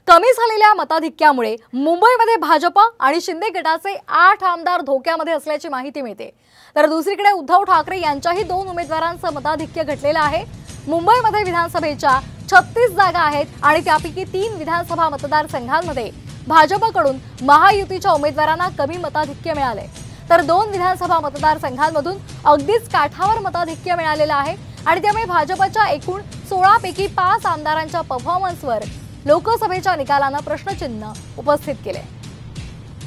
कमी झालेल्या मताधिक्यामुळे मुंबईमध्ये भाजप आणि शिंदे गटाचे 8 आमदार धोक्यामध्ये असल्याची माहिती मिळते। तर दुसरीकडे उद्धव ठाकरे यांच्याही 2 उमेदवारांचं मताधिक्य घटलेलं आहे। मुंबईमध्ये विधानसभेच्या 36 जागा आहेत आणि त्यापैकी 3 विधानसभा मतदारसंघांमध्ये भाजपकडून महायुतीच्या उमेदवारांना कमी मताधिक्य मिळाले, तर 2 विधानसभा मतदारसंघांमधून अगदीच काठावर मताधिक्य मिळालेलं आहे आणि त्यामुळे भाजपच्या एकूण 16 पैकी 5 आमदारांच्या परफॉर्मन्सवर लोकसभेच्या निकालानं प्रश्नचिन्ह उपस्थित केले।